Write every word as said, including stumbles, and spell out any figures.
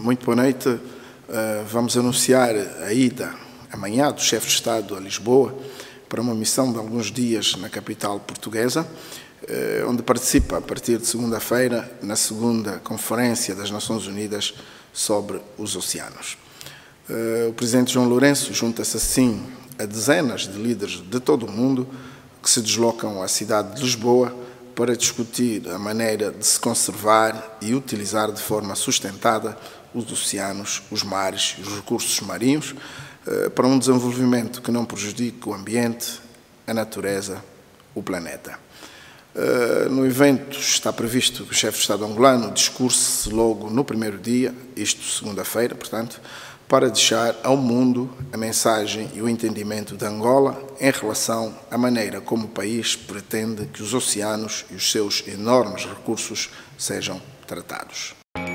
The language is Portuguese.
Muito boa noite. Vamos anunciar a ida amanhã do chefe de Estado a Lisboa para uma missão de alguns dias na capital portuguesa, onde participa a partir de segunda-feira na segunda Conferência das Nações Unidas sobre os Oceanos. O Presidente João Lourenço junta-se assim a dezenas de líderes de todo o mundo que se deslocam à cidade de Lisboa para discutir a maneira de se conservar e utilizar de forma sustentada os oceanos, os mares e os recursos marinhos para um desenvolvimento que não prejudique o ambiente, a natureza, o planeta. No evento está previsto que o chefe de Estado angolano discurse logo no primeiro dia, isto segunda-feira, portanto, para deixar ao mundo a mensagem e o entendimento de Angola em relação à maneira como o país pretende que os oceanos e os seus enormes recursos sejam tratados.